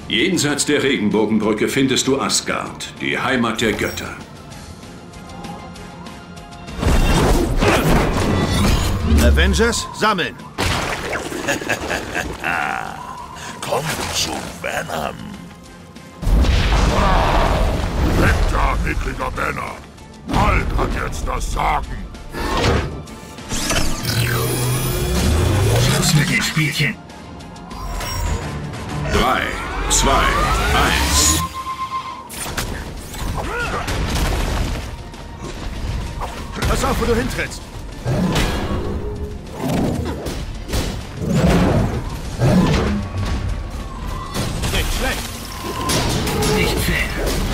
Jenseits der Regenbogenbrücke findest du Asgard, die Heimat der Götter. Avengers, sammeln! Komm zu Venom! Weg da, mickriger Banner! Hulk hat jetzt das Sagen! Schluss mit den Spielchen! 3, 2, 1. Pass auf, wo du hintrittst! Nicht schlecht! Nicht fair!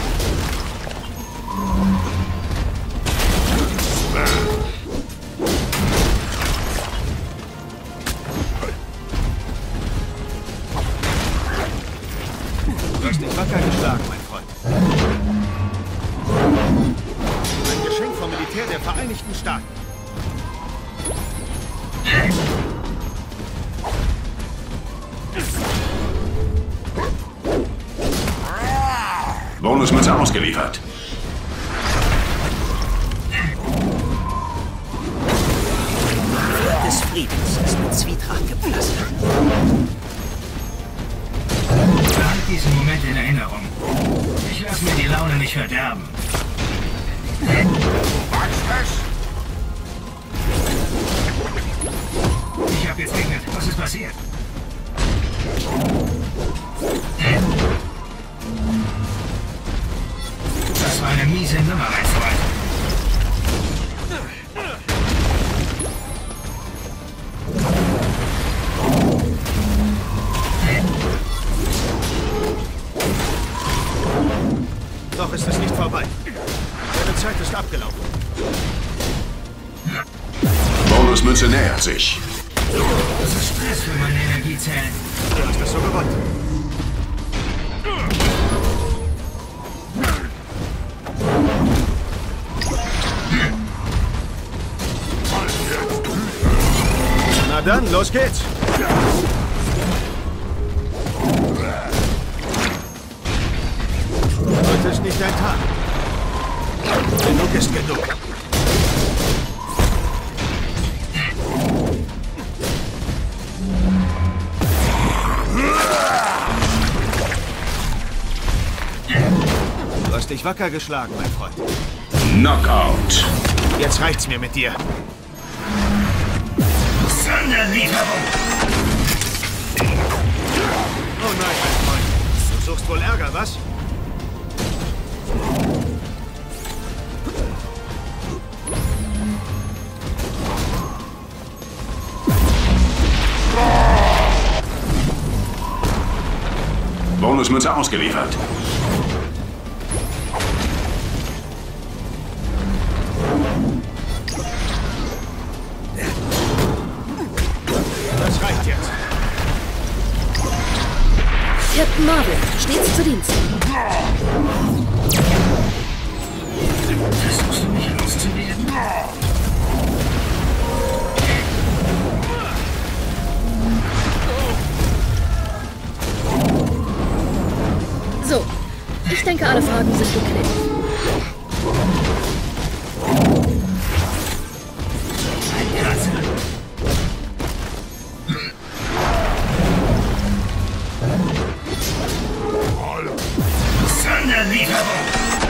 Du hast dich wacker geschlagen, mein Freund. Ein Geschenk vom Militär der Vereinigten Staaten. Bonusmünze ausgeliefert. Des Friedens ist mit Zwietracht gepflastert. Behalt diesen Moment in Erinnerung. Ich lasse mir die Laune nicht verderben. Ich hab gesegnet. Was ist passiert? Das war eine miese Nummer, mein Freund. Noch ist es nicht vorbei. Deine Zeit ist abgelaufen. Bonusmünze nähert sich. Das ist Stress für meine Energiezellen. Du hast das so gewollt. Na dann, los geht's! Heute ist nicht dein Tag. Genug ist genug. Du hast dich wacker geschlagen, mein Freund. Knockout. Jetzt reicht's mir mit dir. Sonderlieferung! Oh nein, mein Freund. Du suchst wohl Ärger, was? Bonusmünze ausgeliefert. Das reicht jetzt. Captain Marvel, stets zu Dienst. Versuchst du mich loszuwerden? So, ich denke, alle Fragen sind geklärt. Ein Kratzer. Sonderlieferung!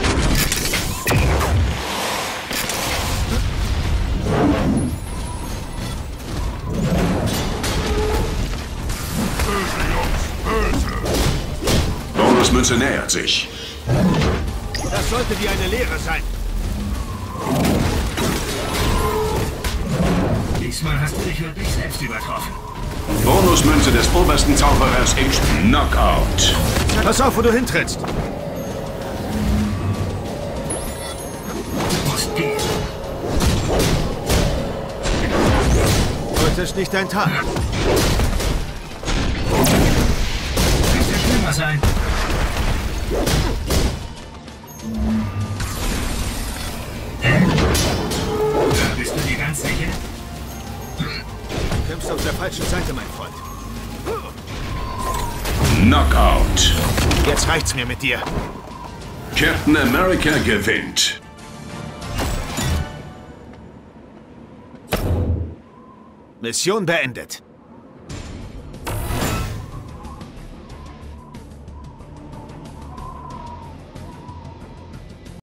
Bonusmünze nähert sich. Das sollte dir eine Lehre sein. Diesmal hast du dich wirklich selbst übertroffen. Bonusmünze des obersten Zauberers im Spiel. Knockout. Pass auf, wo du hintrittst. Du musst gehen. Heute ist nicht dein Tag. Könnte schlimmer sein. Bist du dir ganz sicher? Du kämpfst auf der falschen Seite, mein Freund. Knockout. Jetzt reicht's mir mit dir. Captain America gewinnt. Mission beendet.